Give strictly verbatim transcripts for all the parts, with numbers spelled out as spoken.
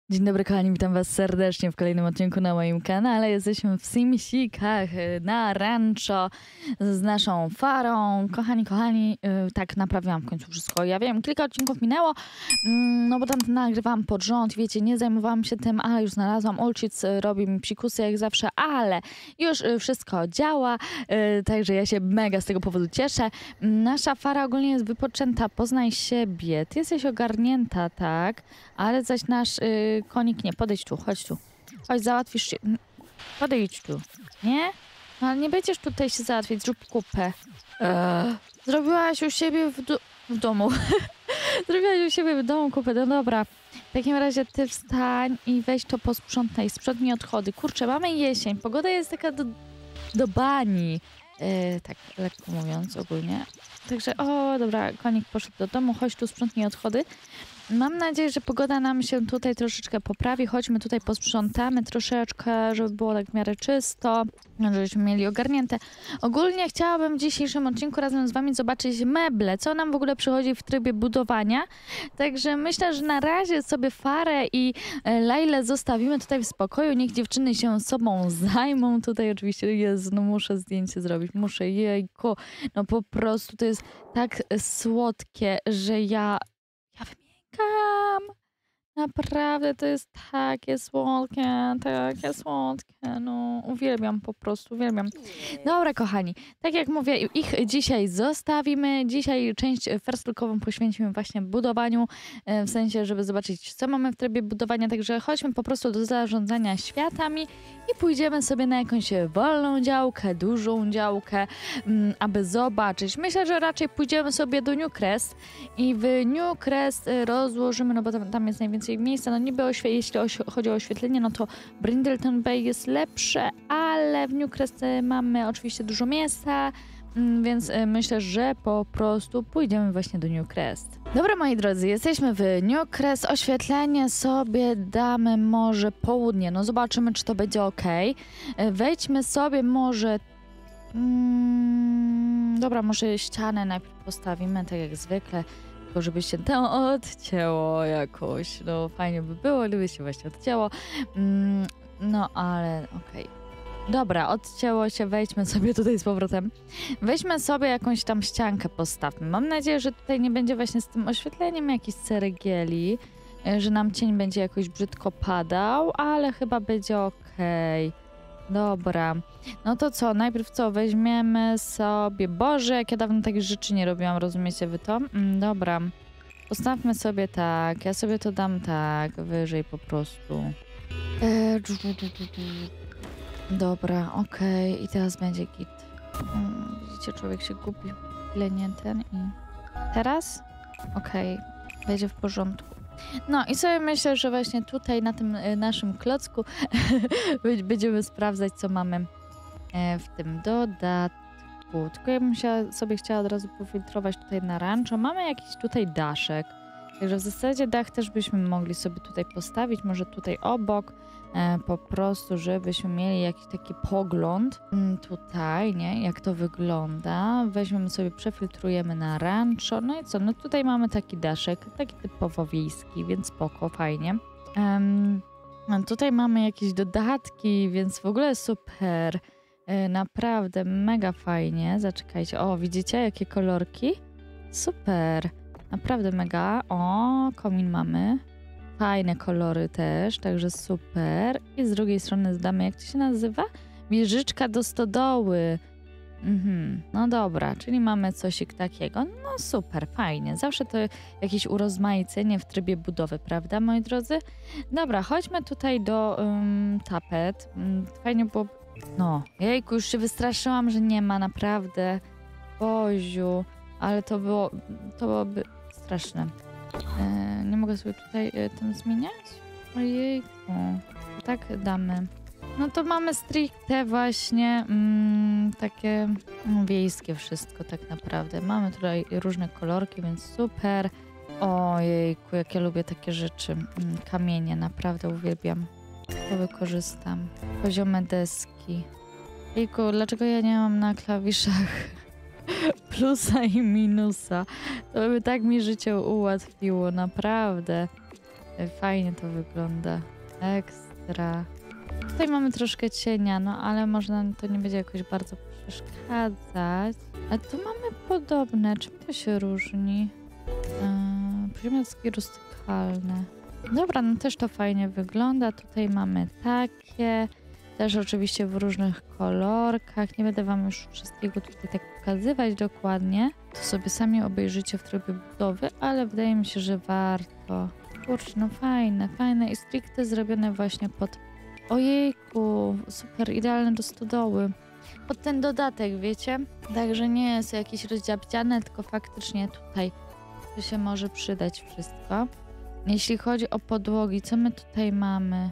Dzień dobry kochani, witam was serdecznie w kolejnym odcinku na moim kanale. Jesteśmy w Simsikach na rancho z naszą Farą. Kochani, kochani, yy, tak naprawiłam w końcu wszystko. Ja wiem, kilka odcinków minęło, yy, no bo tam nagrywałam pod rząd, wiecie, nie zajmowałam się tym, ale już znalazłam. Olcic yy, robi mi psikusy jak zawsze, ale już yy, wszystko działa, yy, także ja się mega z tego powodu cieszę. Yy, nasza Fara ogólnie jest wypoczęta, poznaj siebie. Ty jesteś ogarnięta, tak? Ale zaś nasz yy, konik nie. Podejdź tu, chodź tu. Chodź, załatwisz się. Podejdź tu. Nie? No ale nie będziesz tutaj się załatwiać, zrób kupę. Eee. Zrobiłaś u siebie w, do w domu. Zrobiłaś u siebie w domu kupę, no dobra. W takim razie ty wstań i weź to posprzątaj. Sprzątnij odchody. Kurczę, mamy jesień. Pogoda jest taka do, do bani. Eee, tak lekko mówiąc ogólnie. Także, o dobra, konik poszedł do domu. Chodź tu, sprzątnij odchody. Mam nadzieję, że pogoda nam się tutaj troszeczkę poprawi. Chodźmy tutaj, posprzątamy troszeczkę, żeby było tak w miarę czysto, żebyśmy mieli ogarnięte. Ogólnie chciałabym w dzisiejszym odcinku razem z wami zobaczyć meble, co nam w ogóle przychodzi w trybie budowania. Także myślę, że na razie sobie Farę i Lailę zostawimy tutaj w spokoju. Niech dziewczyny się sobą zajmą. Tutaj oczywiście jest, no muszę zdjęcie zrobić, muszę, jejku. No po prostu to jest tak słodkie, że ja... ja Kam. Naprawdę to jest takie słodkie, takie słodkie, no uwielbiam, po prostu uwielbiam. Dobra kochani, tak jak mówię, ich dzisiaj zostawimy. Dzisiaj część first-lookową poświęcimy właśnie budowaniu, w sensie, żeby zobaczyć, co mamy w trybie budowania, także chodźmy po prostu do zarządzania światami i pójdziemy sobie na jakąś wolną działkę, dużą działkę, aby zobaczyć. Myślę, że raczej pójdziemy sobie do Newcrest i w Newcrest rozłożymy, no bo tam, tam jest najwięcej miejsca, no niby jeśli chodzi o oświetlenie, no to Brindleton Bay jest lepsze, ale w Newcrest mamy oczywiście dużo miejsca, więc myślę, że po prostu pójdziemy właśnie do Newcrest. Dobra moi drodzy, jesteśmy w Newcrest, oświetlenie sobie damy może południe, no zobaczymy, czy to będzie ok. Wejdźmy sobie może... Hmm, dobra, może ścianę najpierw postawimy, tak jak zwykle. Tylko żeby się to odcięło jakoś, no fajnie by było, gdyby się właśnie odcięło, mm, no ale okej. Okay. Dobra, odcięło się, wejdźmy sobie tutaj z powrotem. Weźmy sobie jakąś tam ściankę, postawmy. Mam nadzieję, że tutaj nie będzie właśnie z tym oświetleniem jakiejś ceregieli, że nam cień będzie jakoś brzydko padał, ale chyba będzie okej. Okay. Dobra, no to co, najpierw co, weźmiemy sobie, Boże, jak ja dawno takich rzeczy nie robiłam, rozumiecie wy to? Mm, dobra, postawmy sobie tak, ja sobie to dam tak, wyżej po prostu. Eee, dżu, dżu, dżu, dżu. Dobra, okej, okay. I teraz będzie git. Hmm, widzicie, człowiek się gubi, ile nie ten i... Teraz? Okej, okay. Będzie w porządku. No i sobie myślę, że właśnie tutaj na tym naszym klocku będziemy sprawdzać, co mamy w tym dodatku. Tylko ja bym się, sobie chciała od razu pofiltrować tutaj na rancho. Mamy jakiś tutaj daszek, także w zasadzie dach też byśmy mogli sobie tutaj postawić, może tutaj obok, e, po prostu, żebyśmy mieli jakiś taki pogląd mm, tutaj, nie, jak to wygląda. Weźmiemy sobie, przefiltrujemy na rancho, no i co, no tutaj mamy taki daszek, taki typowo wiejski, więc spoko, fajnie. Um, no tutaj mamy jakieś dodatki, więc w ogóle super, e, naprawdę mega fajnie. Zaczekajcie, o widzicie jakie kolorki? Super. Naprawdę mega. O, komin mamy. Fajne kolory też, także super. I z drugiej strony zdamy, jak to się nazywa? Wieżyczka do stodoły. Mhm. No dobra, czyli mamy coś takiego. No super, fajnie. Zawsze to jakieś urozmaicenie w trybie budowy, prawda, moi drodzy? Dobra, chodźmy tutaj do um, tapet. Fajnie było... No, jejku, już się wystraszyłam, że nie ma, naprawdę. Boziu. Ale to było... To byłoby... straszne. E, nie mogę sobie tutaj e, tym zmieniać? Ojejku. Tak damy. No to mamy stricte właśnie mm, takie no, wiejskie wszystko tak naprawdę. Mamy tutaj różne kolorki, więc super. Ojejku, jak ja lubię takie rzeczy. Mm, kamienie, naprawdę uwielbiam. To wykorzystam. Poziome deski. Jejku, dlaczego ja nie mam na klawiszach plusa i minusa? To by tak mi życie ułatwiło, naprawdę. Fajnie to wygląda. Ekstra. Tutaj mamy troszkę cienia, no ale można to nie będzie jakoś bardzo przeszkadzać. A tu mamy podobne. Czym to się różni? Yy, Poziomecki rustykalne. Dobra, no też to fajnie wygląda. Tutaj mamy takie. Też oczywiście w różnych kolorkach. Nie będę wam już wszystkiego tutaj tak pokazywać dokładnie. To sobie sami obejrzycie w trybie budowy, ale wydaje mi się, że warto. Kurczę, no fajne, fajne i stricte zrobione właśnie pod... Ojejku, super, idealne do stodoły. Pod ten dodatek, wiecie? Także nie jest jakieś rozdziabdziane, tylko faktycznie tutaj to się może przydać wszystko. Jeśli chodzi o podłogi, co my tutaj mamy?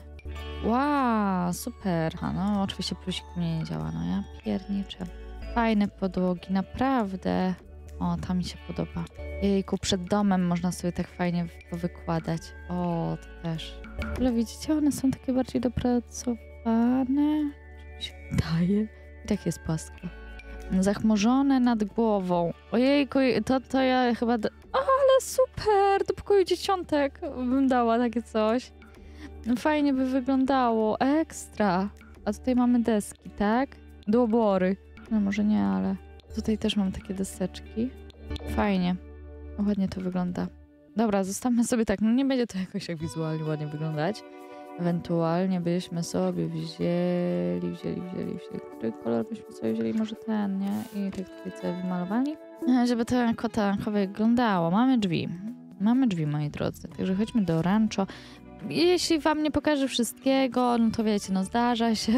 Wow, super. A no, oczywiście plusik mnie nie działa, no ja pierniczę. Fajne podłogi, naprawdę. O, ta mi się podoba. Jejku, przed domem można sobie tak fajnie powykładać. O, to też. Ale widzicie, one są takie bardziej dopracowane. Czy mi się wydaje? I tak jest płasko. Zachmurzone nad głową. Ojejku, to, to ja chyba... Do... O, ale super! Do pokoju dzieciątek bym dała takie coś. Fajnie by wyglądało. Ekstra. A tutaj mamy deski, tak? Do obory. No może nie, ale... Tutaj też mam takie deseczki. Fajnie. Ładnie to wygląda. Dobra, zostawmy sobie tak. No nie będzie to jakoś tak wizualnie ładnie wyglądać. Ewentualnie byśmy sobie wzięli, wzięli, wzięli, wzięli. Który kolor byśmy sobie wzięli? Może ten, nie? I tak tutaj sobie wymalowali. Żeby to kotankowo wyglądało. Mamy drzwi. Mamy drzwi, moi drodzy. Także chodźmy do rancho. Jeśli wam nie pokażę wszystkiego, no to wiecie, no zdarza się.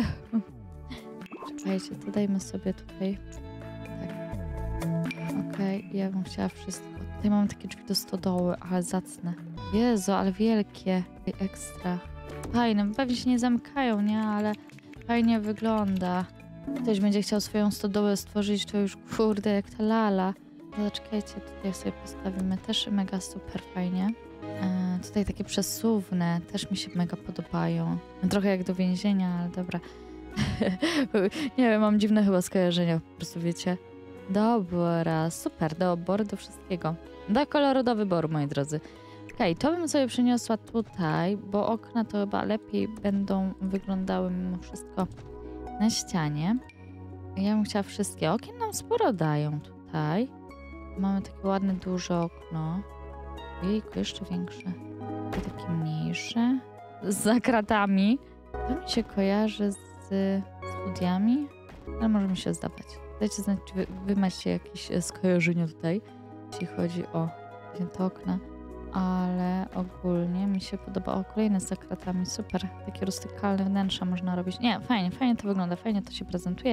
Czekajcie, to dajmy sobie tutaj. Tak. Okej, okay, ja bym chciała wszystko. Tutaj mamy takie drzwi do stodoły, ale zacne. Jezu, ale wielkie. I ekstra. Fajne, pewnie się nie zamykają, nie? Ale fajnie wygląda. Ktoś będzie chciał swoją stodołę stworzyć, to już kurde, jak ta lala. No czekajcie, tutaj sobie postawimy. Też mega super fajnie. Yy, tutaj takie przesuwne, też mi się mega podobają. Trochę jak do więzienia, ale dobra. Nie wiem, mam dziwne chyba skojarzenia, po prostu wiecie. Dobra, super, dobór do wszystkiego. Do koloru do wyboru, moi drodzy. Okej, okay, to bym sobie przyniosła tutaj, bo okna to chyba lepiej będą wyglądały mimo wszystko na ścianie. Ja bym chciała wszystkie. Okien nam sporo dają tutaj. Mamy takie ładne, duże okno. Jejku, jeszcze większe. I takie mniejsze. Za kratami. To mi się kojarzy z studiami, ale może mi się zdawać. Dajcie znać, czy wy, wy macie jakieś skojarzenia tutaj, jeśli chodzi o te okna. Ale ogólnie mi się podoba. O, kolejne z zakratami, super. Takie rustykalne wnętrza można robić. Nie, fajnie, fajnie to wygląda, fajnie to się prezentuje.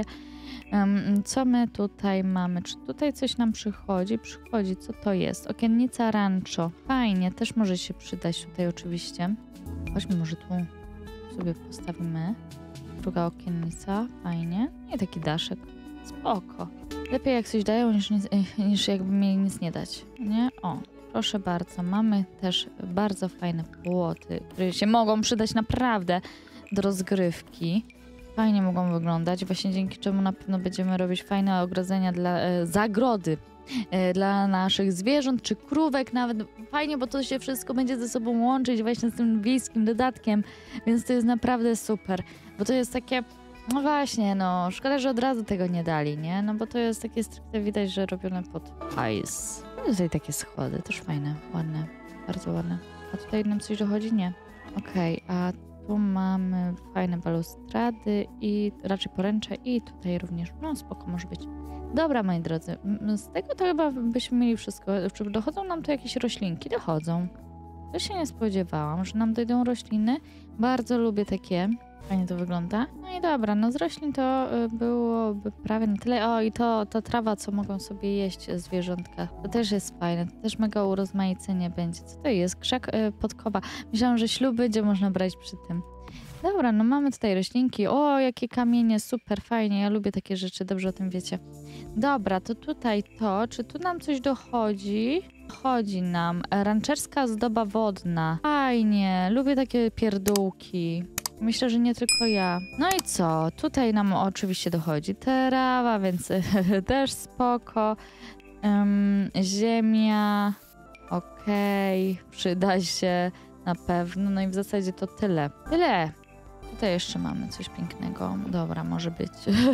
Um, co my tutaj mamy? Czy tutaj coś nam przychodzi? Przychodzi, co to jest? Okiennica rancho. Fajnie, też może się przydać tutaj oczywiście. Chodźmy, może tu sobie postawimy. Druga okiennica, fajnie. I taki daszek. Spoko. Lepiej jak coś dają, niż, niż jakby mieli nic nie dać. Nie? O. Proszę bardzo, mamy też bardzo fajne płoty, które się mogą przydać naprawdę do rozgrywki. Fajnie mogą wyglądać, właśnie dzięki czemu na pewno będziemy robić fajne ogrodzenia dla e, zagrody e, dla naszych zwierząt czy krówek nawet. Fajnie, bo to się wszystko będzie ze sobą łączyć właśnie z tym wiejskim dodatkiem, więc to jest naprawdę super, bo to jest takie, no właśnie, no szkoda, że od razu tego nie dali, nie? No bo to jest takie stricte widać, że robione pod hajs. Tutaj takie schody, też fajne, ładne, bardzo ładne. A tutaj nam coś dochodzi? Nie. Okej, okay, a tu mamy fajne balustrady i raczej poręcze i tutaj również, no spoko może być. Dobra, moi drodzy, z tego to chyba byśmy mieli wszystko. Czy dochodzą nam tu jakieś roślinki? Dochodzą. To się nie spodziewałam, że nam dojdą rośliny. Bardzo lubię takie. Fajnie to wygląda. No i dobra, no z roślin to y, byłoby prawie na tyle. O, i to, to trawa, co mogą sobie jeść zwierzątka. To też jest fajne. To też mega urozmaicenie będzie. Co to jest? Krzak y, podkowa. Myślałam, że ślub będzie można brać przy tym. Dobra, no mamy tutaj roślinki. O, jakie kamienie, super, fajnie. Ja lubię takie rzeczy, dobrze o tym wiecie. Dobra, to tutaj to. Czy tu nam coś dochodzi? Dochodzi nam ranczerska zdoba wodna. Fajnie, lubię takie pierdółki. Myślę, że nie tylko ja. No i co? Tutaj nam oczywiście dochodzi trawa, więc też spoko. Um, ziemia. Okej, okay. Przyda się. na pewno. No i w zasadzie to tyle. Tyle! Tutaj jeszcze mamy coś pięknego. Dobra, może być.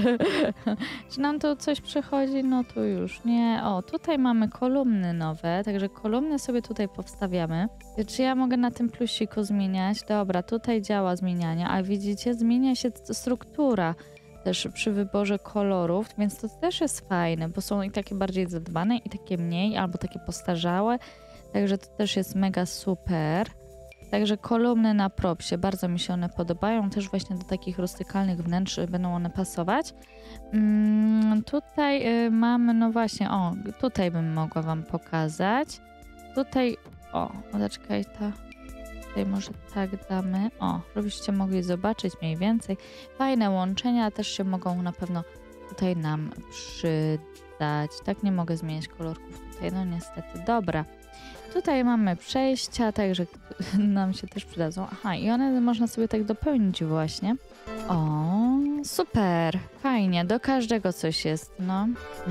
Czy nam to coś przychodzi? No tu już nie. O, tutaj mamy kolumny nowe, także kolumny sobie tutaj powstawiamy. Czy ja mogę na tym plusiku zmieniać? Dobra, tutaj działa zmienianie, a widzicie, zmienia się struktura też przy wyborze kolorów, więc to też jest fajne, bo są i takie bardziej zadbane, i takie mniej, albo takie postarzałe, także to też jest mega super. Także kolumny na propsie, bardzo mi się one podobają, też właśnie do takich rustykalnych wnętrz będą one pasować. Mm, tutaj y, mamy, no właśnie, o, tutaj bym mogła wam pokazać. Tutaj, o, zaczekaj, ta, tutaj może tak damy, o, żebyście mogli zobaczyć mniej więcej. Fajne łączenia też się mogą na pewno tutaj nam przydać. Tak, nie mogę zmieniać kolorków tutaj, no niestety, dobra. Tutaj mamy przejścia, także nam się też przydadzą. Aha, i one można sobie tak dopełnić właśnie. O, super, fajnie, do każdego coś jest, no.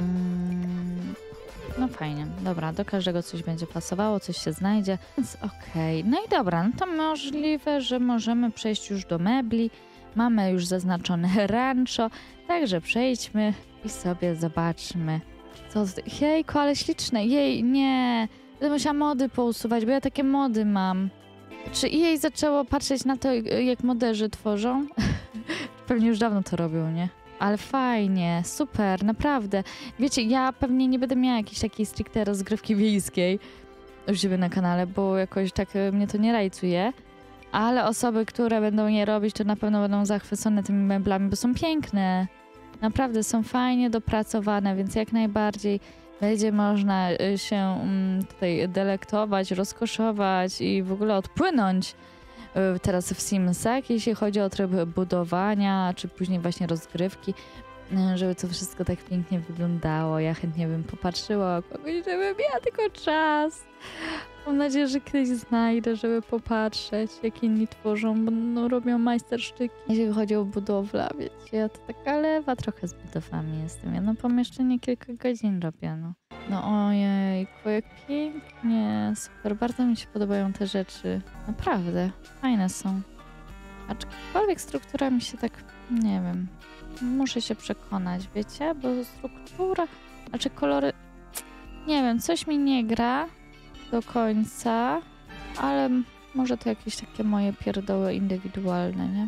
Mm, no fajnie, dobra, do każdego coś będzie pasowało, coś się znajdzie, więc okej. Okay. No i dobra, no to możliwe, że możemy przejść już do mebli. Mamy już zaznaczone rancho, także przejdźmy i sobie zobaczmy, co... Jejku, ale śliczne, jej, nie... Będę musiała mody pousuwać, bo ja takie mody mam. Czy jej zaczęło patrzeć na to, jak moderzy tworzą? Pewnie już dawno to robią, nie? Ale fajnie, super, naprawdę. Wiecie, ja pewnie nie będę miała jakiejś takiej stricte rozgrywki wiejskiej u siebie na kanale, bo jakoś tak mnie to nie rajcuje. Ale osoby, które będą je robić, to na pewno będą zachwycone tymi meblami, bo są piękne. Naprawdę są fajnie dopracowane, więc jak najbardziej będzie można się tutaj delektować, rozkoszować i w ogóle odpłynąć teraz w Simsach, jeśli chodzi o tryb budowania, czy później właśnie rozgrywki, żeby to wszystko tak pięknie wyglądało. Ja chętnie bym popatrzyła kogoś, żebym miała tylko czas. Mam nadzieję, że kiedyś znajdę, żeby popatrzeć, jak inni tworzą, bo no, robią majstersztyki. Jeśli chodzi o budowlę, wiecie, ja to taka lewa trochę z budowlami jestem. Jedno pomieszczenie kilka godzin robię, no. No ojejku, jak pięknie, super, bardzo mi się podobają te rzeczy. Naprawdę, fajne są. Aczkolwiek struktura mi się tak, nie wiem, muszę się przekonać, wiecie, bo struktura, znaczy kolory, nie wiem, coś mi nie gra do końca, ale może to jakieś takie moje pierdoły indywidualne, nie?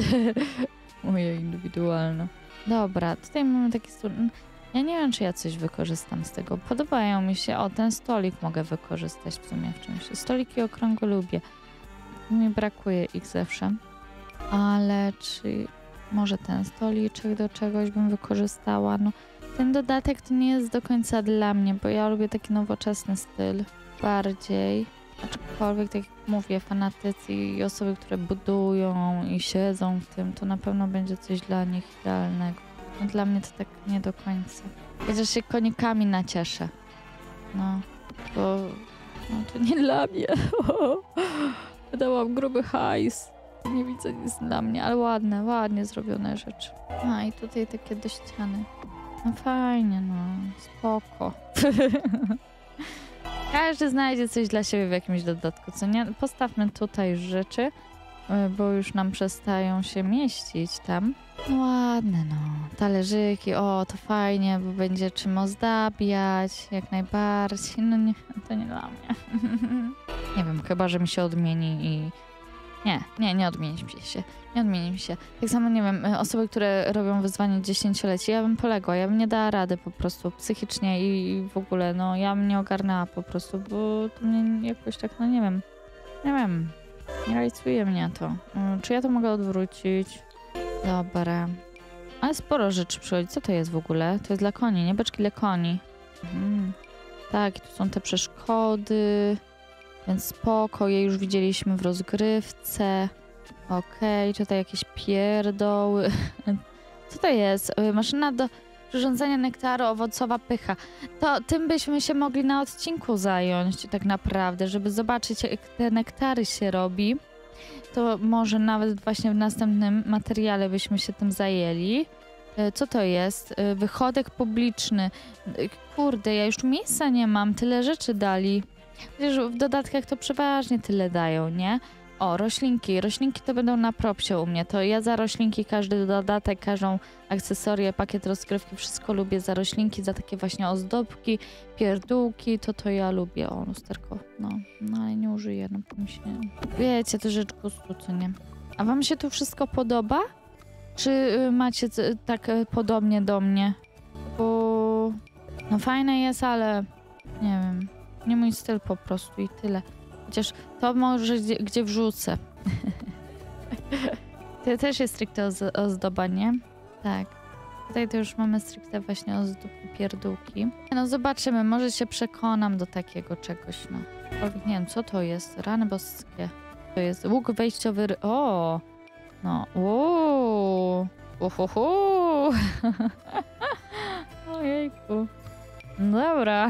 Moje indywidualne. Dobra, tutaj mamy taki stół. Ja nie wiem, czy ja coś wykorzystam z tego. Podobają mi się. O, ten stolik mogę wykorzystać w sumie w czymś. Stoliki okrągłe lubię. Mi brakuje ich zawsze. Ale czy może ten stoliczek do czegoś bym wykorzystała? No, ten dodatek to nie jest do końca dla mnie, bo ja lubię taki nowoczesny styl bardziej. Aczkolwiek, tak jak mówię, fanatycy i osoby, które budują i siedzą w tym, to na pewno będzie coś dla nich idealnego. No, dla mnie to tak nie do końca. Chociaż się konikami nacieszę. No, bo no, to nie dla mnie. Wydałam gruby hajs. Nie widzę nic dla mnie, ale ładne, ładnie zrobione rzeczy. A i tutaj takie do ściany. No fajnie, no, spoko. Każdy znajdzie coś dla siebie w jakimś dodatku, co nie? Postawmy tutaj już rzeczy, bo już nam przestają się mieścić tam. No ładne, no. Talerzyki, o, to fajnie, bo będzie czym ozdabiać, jak najbardziej. No nie, to nie dla mnie. Nie wiem, chyba, że mi się odmieni i... Nie, nie, nie odmieni mi się. Nie odmieni mi się. Tak samo, nie wiem, osoby, które robią wyzwanie dziesięcioleci, ja bym poległa, ja bym nie dała rady po prostu psychicznie i w ogóle, no ja bym nie ogarnęła po prostu, bo to mnie jakoś tak, no nie wiem, nie wiem, nie rajcuje mnie to. Czy ja to mogę odwrócić? Dobra. Ale sporo rzeczy przychodzi. Co to jest w ogóle? To jest dla koni, nie? Beczki dla koni. Mhm. Tak, i tu są te przeszkody. Więc spoko, je już widzieliśmy w rozgrywce. Okej, okay, tutaj jakieś pierdoły. Co to jest? Maszyna do przyrządzania nektaru, owocowa pycha. To tym byśmy się mogli na odcinku zająć tak naprawdę, żeby zobaczyć, jak te nektary się robi. To może nawet właśnie w następnym materiale byśmy się tym zajęli. Co to jest? Wychodek publiczny. Kurde, ja już miejsca nie mam, tyle rzeczy dali. Chociaż w dodatkach to przeważnie tyle dają, nie? O, roślinki. Roślinki to będą na propsie u mnie. To ja za roślinki, każdy dodatek, każdą akcesorię, pakiet rozgrywki, wszystko lubię za roślinki, za takie właśnie ozdobki, pierdółki, to to ja lubię. O, lusterko. No, no ale nie użyję, no pomyślę. Wiecie, to rzecz gustu, co nie? A wam się tu wszystko podoba? Czy y, macie y, tak y, podobnie do mnie? Bo no fajne jest, ale nie wiem, nie mój styl po prostu i tyle. Chociaż to może gdzie, gdzie wrzucę. To też jest stricte oz ozdoba, nie? Tak. Tutaj to już mamy stricte właśnie ozdóbki, pierdółki. No zobaczymy, może się przekonam do takiego czegoś, no. Nie wiem, co to jest? Rany boskie. To jest łuk wejściowy... O! No, uuu! Uhuhu! Ojejku. Dobra.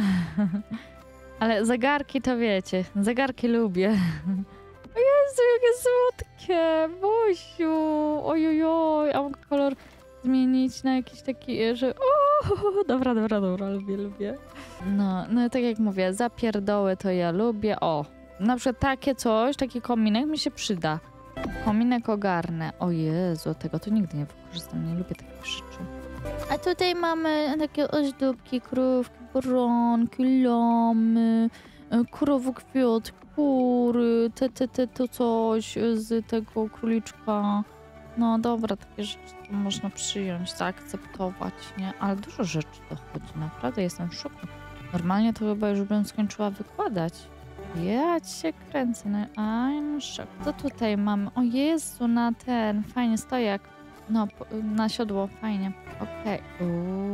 Ale zegarki to wiecie, zegarki lubię. O Jezu, jakie słodkie! Bosiu! Ojojoj, a mogę kolor zmienić na jakiś taki, że... O, dobra, dobra, dobra, lubię, lubię. No, no tak jak mówię, za pierdoły to ja lubię. O, na przykład takie coś, taki kominek mi się przyda. Kominek ogarnę. O Jezu, tego to nigdy nie wykorzystam, nie lubię takich rzeczy. A tutaj mamy takie ozdóbki, krówki, baranki, lamy, krowokwiat, kury, te, te, te, to coś z tego króliczka. No dobra, takie rzeczy to można przyjąć, zaakceptować, nie? Ale dużo rzeczy dochodzi, naprawdę jestem w szoku. Normalnie to chyba już bym skończyła wykładać. Ja cię kręcę, no I'm shock. Co tutaj mamy? O Jezu, na ten, fajnie, stojak. No, na siodło, fajnie. Okej. Okay.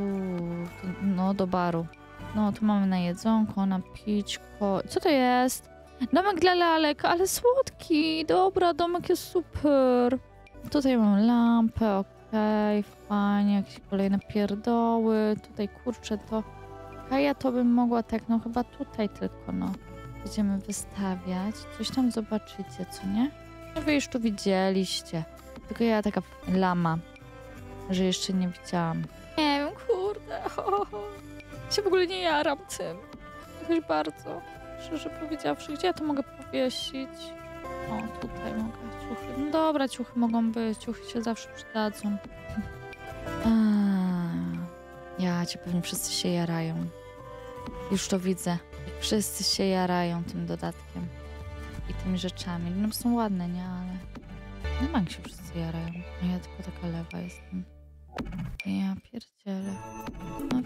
No, do baru. No, tu mamy na jedzonko, na pićko. Co to jest? Domek dla lalek, ale słodki. Dobra, domek jest super. Tutaj mam lampę, okej, okay, fajnie. Jakieś kolejne pierdoły. Tutaj, kurczę, to... A ja to bym mogła tak, no chyba tutaj tylko, no. Będziemy wystawiać. Coś tam zobaczycie, co nie? Wy już tu widzieliście. Tylko ja taka lama, że jeszcze nie widziałam. Nie wiem, kurde. Ho, ho. Się w ogóle nie jaram tym. Jakoś bardzo. Szczerze powiedziawszy, gdzie ja to mogę powiesić? O, tutaj mogę. Ciuchy. No dobra, ciuchy mogą być. Ciuchy się zawsze przydadzą. A, ja cię pewnie wszyscy się jarają. Już to widzę. Wszyscy się jarają tym dodatkiem. I tymi rzeczami. No są ładne, nie? Ale... Na bank się wszyscy jarają. A ja tylko taka lewa jestem. Ja pierdzielę. No.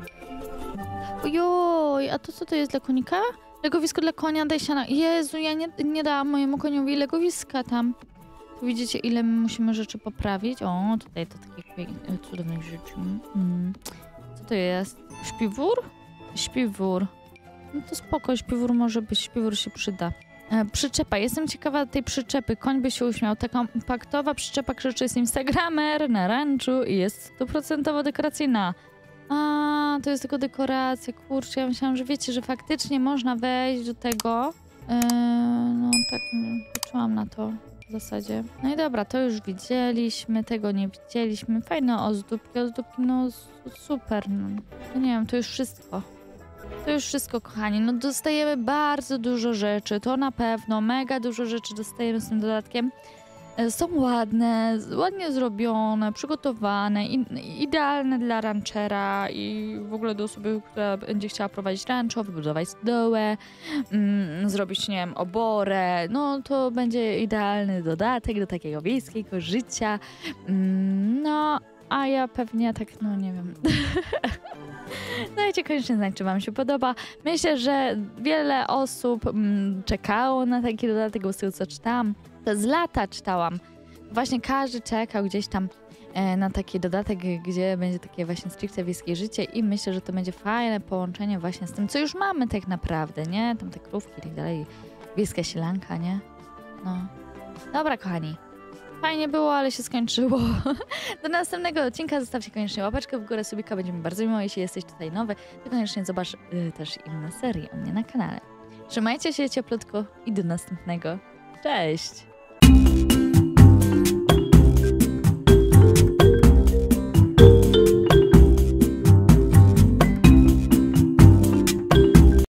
Ojoj, a to co to jest dla konika? Legowisko dla konia, daj siana. Jezu, ja nie, nie dałam mojemu koniowi legowiska tam. Tu widzicie, ile my musimy rzeczy poprawić. O, tutaj to takie cudowne rzeczy. Mm. Co to jest? Śpiwór? Śpiwór. No to spoko, śpiwór może być, śpiwór się przyda. E, przyczepa. Jestem ciekawa tej przyczepy. Koń by się uśmiał. Taka kompaktowa przyczepa krzyczy jest Instagramer na ranczu i jest stuprocentowo dekoracyjna. A, to jest tylko dekoracja. Kurczę, ja myślałam, że wiecie, że faktycznie można wejść do tego. E, no tak, poczułam na to w zasadzie. No i dobra, to już widzieliśmy, tego nie widzieliśmy. Fajne ozdóbki, ozdóbki, no super. No. No nie wiem, to już wszystko. To już wszystko, kochani. No dostajemy bardzo dużo rzeczy, to na pewno. Mega dużo rzeczy dostajemy z tym dodatkiem. Są ładne, ładnie zrobione, przygotowane, idealne dla ranchera i w ogóle do osoby, która będzie chciała prowadzić rancho, wybudować stodołę, mm, zrobić, nie wiem, oborę. No to będzie idealny dodatek do takiego wiejskiego życia. Mm, no, a ja pewnie tak, no nie wiem... Dajcie koniecznie znać, czy wam się podoba. Myślę, że wiele osób mm, czekało na taki dodatek, bo z tego co czytałam, to z lata czytałam. Właśnie każdy czekał gdzieś tam e, na taki dodatek, gdzie będzie takie właśnie stricte wiejskie życie i myślę, że to będzie fajne połączenie właśnie z tym, co już mamy tak naprawdę, nie? Tam te krówki i tak dalej, wiejska sielanka, nie? No. Dobra, kochani. Fajnie było, ale się skończyło. Do następnego odcinka zostawcie koniecznie łapeczkę w górę, subika, będzie mi bardzo miło, jeśli jesteś tutaj nowy, to koniecznie zobacz y, też inne serie u mnie na kanale. Trzymajcie się cieplutko i do następnego. Cześć!